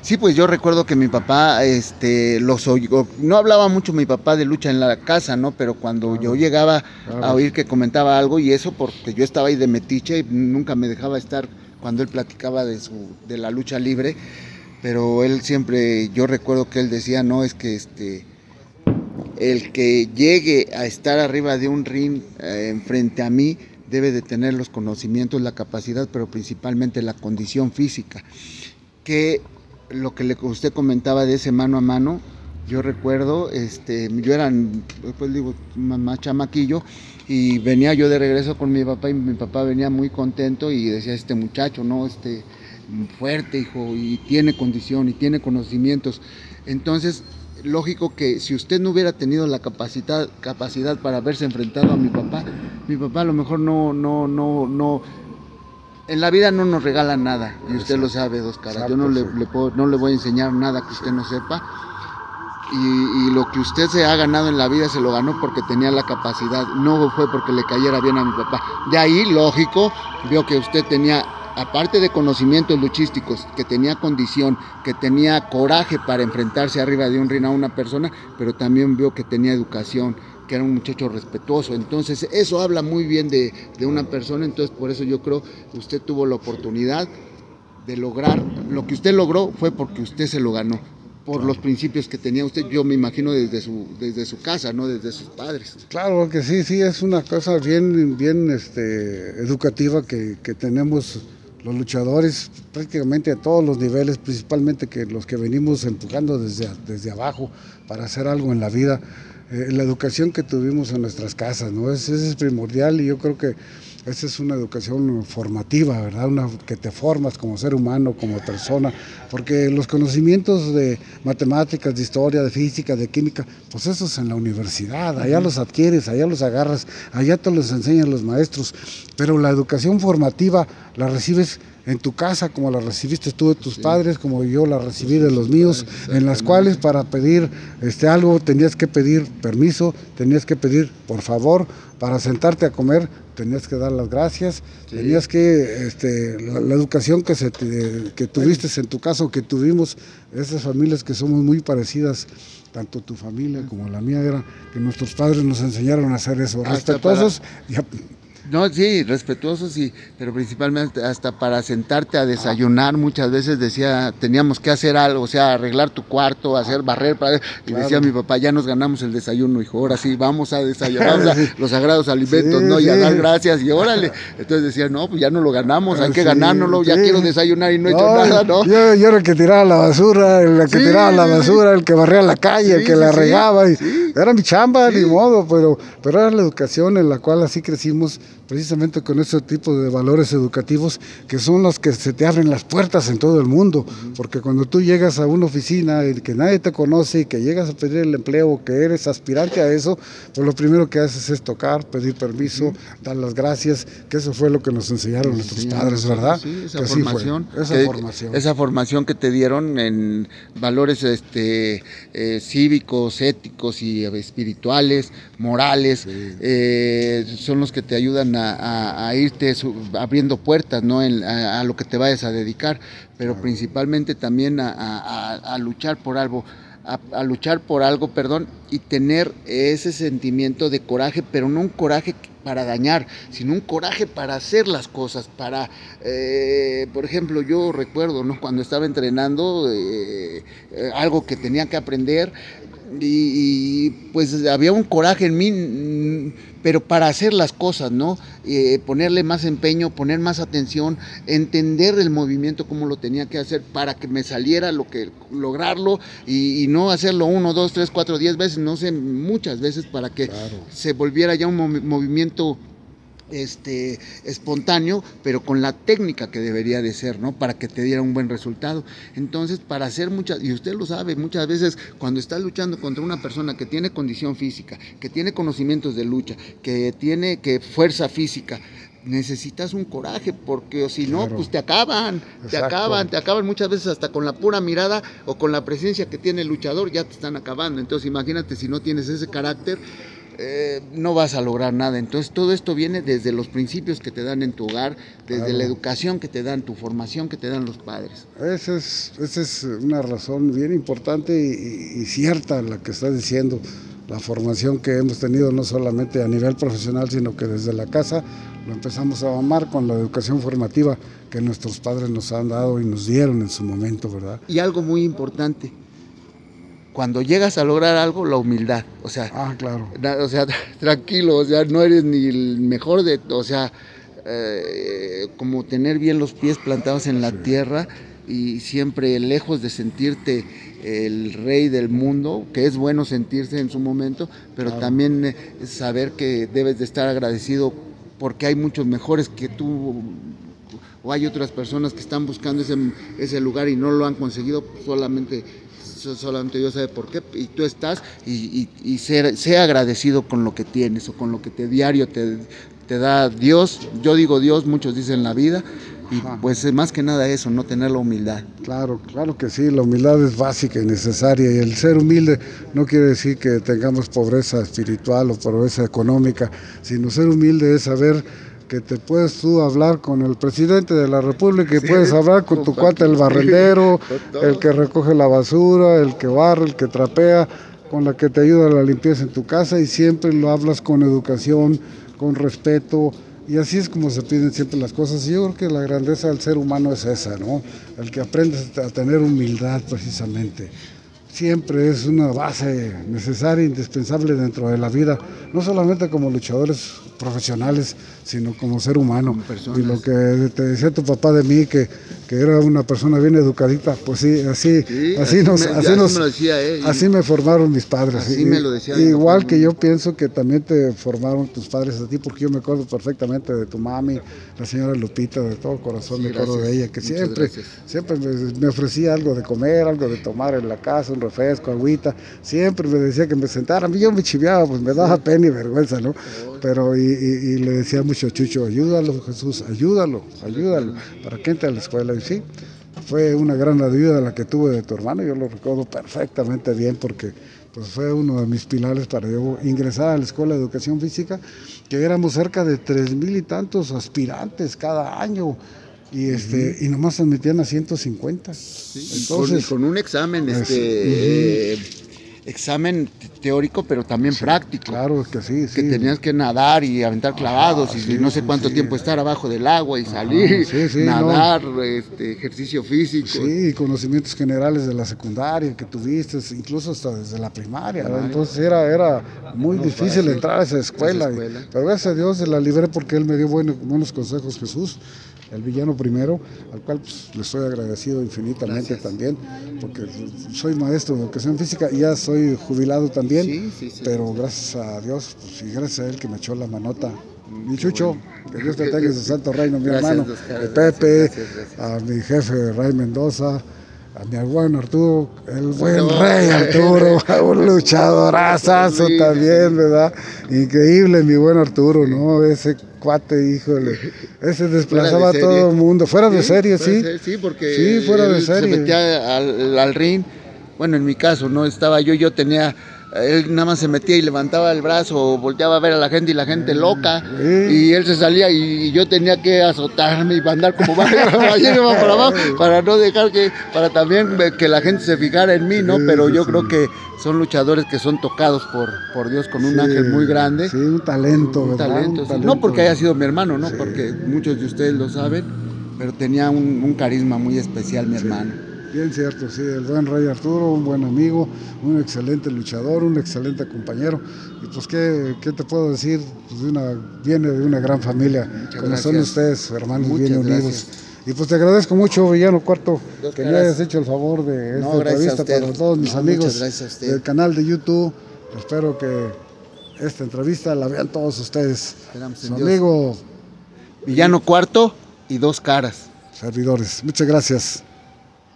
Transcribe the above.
Sí, pues yo recuerdo que mi papá, no hablaba mucho mi papá de lucha en la casa, ¿no? Pero cuando yo llegaba a oír que comentaba algo, y eso porque yo estaba ahí de metiche y nunca me dejaba estar cuando él platicaba de la lucha libre, pero él siempre, yo recuerdo que él decía, no, es que el que llegue a estar arriba de un ring frente a mí debe de tener los conocimientos, la capacidad, pero principalmente la condición física. Que lo que usted comentaba de ese mano a mano, yo recuerdo, yo era, pues digo, más chamaquillo, y venía yo de regreso con mi papá, y mi papá venía muy contento y decía, este muchacho, ¿no? Fuerte, hijo, y tiene condición, y tiene conocimientos. Entonces, lógico que si usted no hubiera tenido la capacidad para haberse enfrentado a mi papá a lo mejor no en la vida no nos regalan nada, y usted lo sabe, dos caras. Yo no le voy a enseñar nada que usted no sepa, y lo que usted se ha ganado en la vida se lo ganó porque tenía la capacidad, no fue porque le cayera bien a mi papá. De ahí, lógico, veo que usted tenía, aparte de conocimientos luchísticos, que tenía condición, que tenía coraje para enfrentarse arriba de un ring a una persona, pero también veo que tenía educación, que era un muchacho respetuoso. Entonces eso habla muy bien de una persona. Entonces por eso yo creo que usted tuvo la oportunidad de lograr lo que usted logró, fue porque usted se lo ganó, por los principios que tenía usted, yo me imagino desde su casa, ¿no? Desde sus padres. Claro que sí, es una cosa bien educativa que tenemos los luchadores prácticamente a todos los niveles, principalmente que los que venimos empujando desde abajo para hacer algo en la vida. La educación que tuvimos en nuestras casas, ¿no? Eso es primordial, y yo creo que esa es una educación formativa, ¿verdad? Que te formas como ser humano, como persona, porque los conocimientos de matemáticas, de historia, de física, de química, pues eso es en la universidad, allá los adquieres, allá los agarras, allá te los enseñan los maestros, pero la educación formativa la recibes en tu casa, como la recibiste tú de tus padres, como yo la recibí de los míos, en las cuales para pedir algo tenías que pedir permiso, tenías que pedir por favor, para sentarte a comer tenías que dar las gracias, tenías que, la educación que tuviste en tu casa, o que tuvimos, esas familias que somos muy parecidas, tanto tu familia como la mía, era que nuestros padres nos enseñaron a hacer eso, respetuosos. No, sí, respetuosos, sí, pero principalmente hasta para sentarte a desayunar, muchas veces teníamos que hacer algo, o sea, arreglar tu cuarto, hacer barrer, y decía mi papá, ya nos ganamos el desayuno, hijo, ahora sí, vamos a desayunar, los sagrados alimentos, ¿no? Y a dar gracias, y órale. Entonces decía, no, pues ya no lo ganamos, hay que ganárnoslo, ya quiero desayunar y no he hecho nada, ¿no? Yo era el que tiraba la basura, el que barría la calle, el que la regaba, era mi chamba, ni modo, pero era la educación en la cual así crecimos, precisamente con ese tipo de valores educativos que son los que se te abren las puertas en todo el mundo, porque cuando tú llegas a una oficina y que nadie te conoce y que llegas a pedir el empleo, que eres aspirante a eso, pues lo primero que haces es tocar, pedir permiso, dar las gracias, que eso fue lo que nos enseñaron nuestros padres, ¿verdad? Sí, esa formación que te dieron en valores cívicos, éticos y espirituales, morales, son los que te ayudan a irte abriendo puertas, ¿no? A lo que te vayas a dedicar, pero principalmente también a luchar por algo, y tener ese sentimiento de coraje, pero no un coraje para dañar, sino un coraje para hacer las cosas, por ejemplo, yo recuerdo, ¿no? Cuando estaba entrenando, algo que tenía que aprender, y pues había un coraje en mí, pero para hacer las cosas, ¿no? Ponerle más empeño, poner más atención, entender el movimiento, cómo lo tenía que hacer para que me saliera lograrlo, y no hacerlo 1, 2, 3, 4, 10 veces, no sé, muchas veces, para que se volviera ya un movimiento espontáneo, pero con la técnica que debería de ser, ¿no? Para que te diera un buen resultado. Entonces, para hacer y usted lo sabe, muchas veces cuando estás luchando contra una persona que tiene condición física, que tiene conocimientos de lucha, que tiene fuerza física, necesitas un coraje, porque si no, pues te acaban muchas veces, hasta con la pura mirada o con la presencia que tiene el luchador, ya te están acabando. Entonces imagínate si no tienes ese carácter, no vas a lograr nada. Entonces todo esto viene desde los principios que te dan en tu hogar, desde la educación que te dan, tu formación que te dan los padres. Esa es una razón bien importante y cierta la que estás diciendo. La formación que hemos tenido no solamente a nivel profesional, sino que desde la casa lo empezamos a amar con la educación formativa que nuestros padres nos han dado y nos dieron en su momento, ¿verdad? Y algo muy importante, cuando llegas a lograr algo, la humildad, o sea, claro. O sea, tranquilo, o sea, no eres ni el mejor o sea, como tener bien los pies plantados en la tierra y siempre lejos de sentirte el rey del mundo, que es bueno sentirse en su momento, pero también saber que debes de estar agradecido porque hay muchos mejores que tú, o hay otras personas que están buscando ese lugar y no lo han conseguido, solamente Dios sabe por qué, y tú estás, y ser agradecido con lo que tienes, o con lo que diario te da Dios. Yo digo Dios, muchos dicen la vida, y pues más que nada eso, no tener la humildad. Claro que sí, la humildad es básica y necesaria, y el ser humilde no quiere decir que tengamos pobreza espiritual o pobreza económica, sino ser humilde es saber que te puedes tú hablar con el presidente de la República y puedes hablar con tu cuate el barrendero, el que recoge la basura, el que barre, el que trapea, con la que te ayuda a la limpieza en tu casa, y siempre lo hablas con educación, con respeto, y así es como se piden siempre las cosas. Y yo creo que la grandeza del ser humano es esa, ¿no? El que aprendes a tener humildad precisamente. Siempre es una base necesaria e indispensable dentro de la vida, no solamente como luchadores profesionales, sino como ser humano. Y lo que te decía tu papá de mí, que era una persona bien educadita, pues sí, así me formaron mis padres. Así me lo decía. Igual que yo pienso que también te formaron tus padres a ti, porque yo me acuerdo perfectamente de tu mami, la señora Lupita, de todo corazón me acuerdo de ella, que siempre me ofrecía algo de comer, algo de tomar en la casa, un refresco, agüita, siempre me decía que me sentara. A mí yo me chiviaba, pues me daba pena y vergüenza, ¿no? Pero y le decía mucho a Chucho, ayúdalo Jesús, ayúdalo, para que entre a la escuela. Y sí, fue una gran ayuda la que tuve de tu hermano, yo lo recuerdo perfectamente bien, porque pues fue uno de mis pilares para yo ingresar a la Escuela de Educación Física, que éramos cerca de 3,000 y tantos aspirantes cada año. Y nomás se metían a 150. Sí, entonces, con un examen, examen teórico, pero también práctico. Claro que sí. Que tenías que nadar y aventar clavados, y no sé cuánto tiempo estar abajo del agua y salir, nadar, ejercicio físico. Sí, conocimientos generales de la secundaria que tuviste, incluso hasta desde la primaria. Entonces era muy difícil entrar a esa escuela. Pero gracias a Dios la libré, porque él me dio buenos consejos, Jesús, el villano primero, al cual pues, le estoy agradecido infinitamente también, porque soy maestro de educación física y ya soy jubilado también, pero gracias a Dios, pues, y gracias a él que me echó la manota. Mi Chucho, que Dios te tenga en su santo reino, mi hermano, Pepe, a mi jefe Ray Mendoza, a mi buen Arturo, el buen Rey Arturo, un luchadorazo también, ¿verdad? Increíble mi buen Arturo, ¿no? Ese cuate, híjole, ese desplazaba a todo el mundo, fuera de serie, sí, porque fuera de serie. Se metía al ring, bueno, en mi caso, ¿no? Estaba yo tenía, él nada más se metía y levantaba el brazo, volteaba a ver a la gente y la gente loca, y él se salía y yo tenía que azotarme y andar como ballena para abajo, para no dejar para también que la gente se fijara en mí, ¿no? Pero yo creo que son luchadores que son tocados por Dios con un ángel muy grande. Sí, un talento, un talento. No porque haya sido mi hermano, ¿no? Porque muchos de ustedes lo saben, pero tenía un carisma muy especial mi hermano. Bien cierto, sí, el buen Rey Arturo, un buen amigo, un excelente luchador, un excelente compañero. Y pues, ¿qué te puedo decir? Pues viene de una gran familia, como son ustedes, hermanos bien unidos. Y pues te agradezco mucho, Villano Cuarto, que me hayas hecho el favor de esta entrevista para todos mis amigos del canal de YouTube. Espero que esta entrevista la vean todos ustedes. Su amigo Villano Cuarto y Dos Caras. Servidores. Muchas gracias.